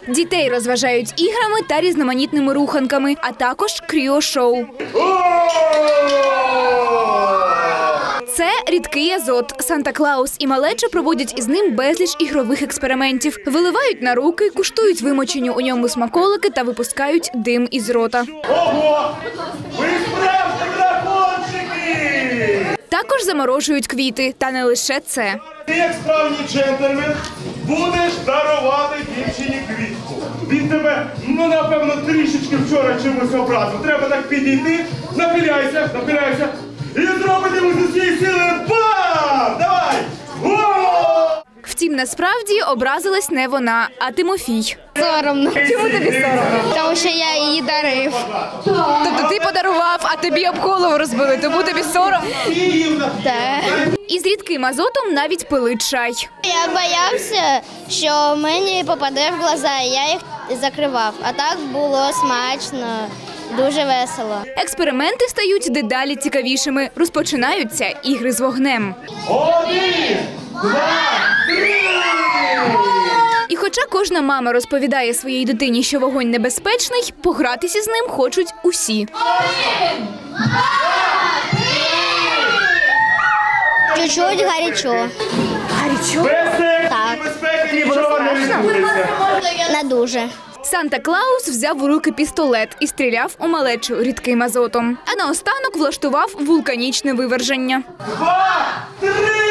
Дітей розважають іграми та різноманітними руханками, а також кріо-шоу. Це рідкий азот. Санта-Клаус і малеча проводять із ним безліч ігрових експериментів. Виливають на руки, куштують вимочені у ньому смаколики та випускають дим із рота. Ого! Ви справжні дракончики! Також заморожують квіти. Та не лише це. Ти, як справжній джентльмен, будеш дарувати дівчині квітку. Він тебе, напевно, трішечки вчора чимось образив. Треба так підійти, нахиляйся, і зробити йому з усієї сили бам! Давай! О! Втім, насправді образилась не вона, а Тимофій. Соромно. Чому тобі соромно? Тому що я її дарив. Тобто ти подарував, а тобі об голову розбили, тому тобі соромно? Так. Із рідким азотом навіть пили чай. Я боявся, що мені попаде в глаза, і я їх закривав. А так було смачно, дуже весело. Експерименти стають дедалі цікавішими. Розпочинаються ігри з вогнем. 1, 2, 3! І хоча кожна мама розповідає своїй дитині, що вогонь небезпечний, погратися з ним хочуть усі. Чуть-чуть гарячо. Гарячо? Так. Безпеки нічого не відбудеться. Не дуже. Санта-Клаус взяв у руки пістолет і стріляв у малечу рідким азотом. А наостанок влаштував вулканічне виверження. 2, 3!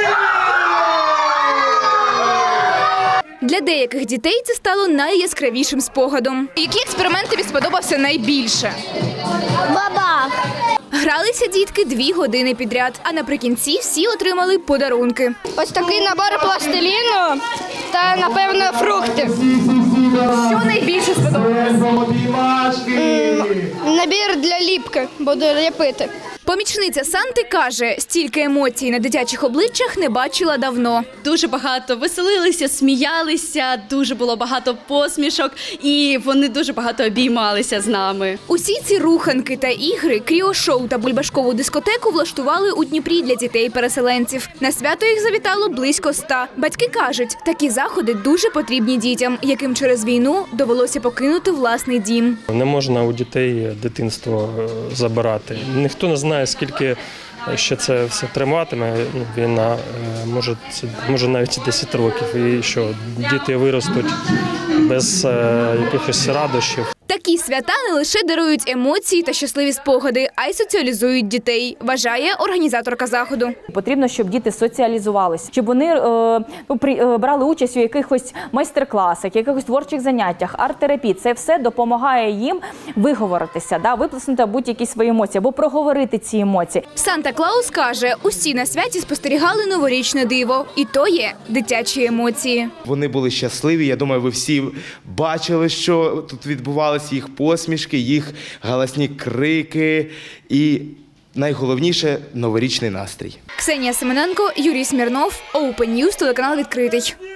Для деяких дітей це стало найяскравішим спогадом. Який експеримент тобі сподобався найбільше? Баба. Гралися дітки 2 години підряд, а наприкінці всі отримали подарунки. Ось такий набор пластиліну та, напевно, фрукти. Що найбільше сподобалося? Набір для ліпки. Буду ліпити. Помічниця Санти каже, стільки емоцій на дитячих обличчях не бачила давно. Дуже багато веселилися, сміялися, дуже було багато посмішок і вони дуже багато обіймалися з нами. Усі ці руханки та ігри, кріо-шоу та бульбашкову дискотеку влаштували у Дніпрі для дітей-переселенців. На свято їх завітало близько 100. Батьки кажуть, такі заходи дуже потрібні дітям, яким через війну довелося покинути власний дім. Не можна у дітей дитинство забирати. Ніхто не знає, скільки ще це все триватиме. Війна може навіть 10 років. І що діти виростуть без якихось радощів. Такі свята не лише дарують емоції та щасливі спогади, а й соціалізують дітей, вважає організаторка заходу. Потрібно, щоб діти соціалізувалися, щоб вони брали участь у якихось майстер-класах, якихось творчих заняттях, арт-терапії. Це все допомагає їм виговоритися, виплеснути будь-які свої емоції або проговорити ці емоції. Санта-Клаус каже, усі на святі спостерігали новорічне диво. І то є дитячі емоції. Вони були щасливі. Я думаю, ви всі бачили, що тут відбувалося, їх посмішки, їх галасні крики і, найголовніше, новорічний настрій. Ксенія Семененко, Юрій Смірнов, Open News, телеканал «Відкритий».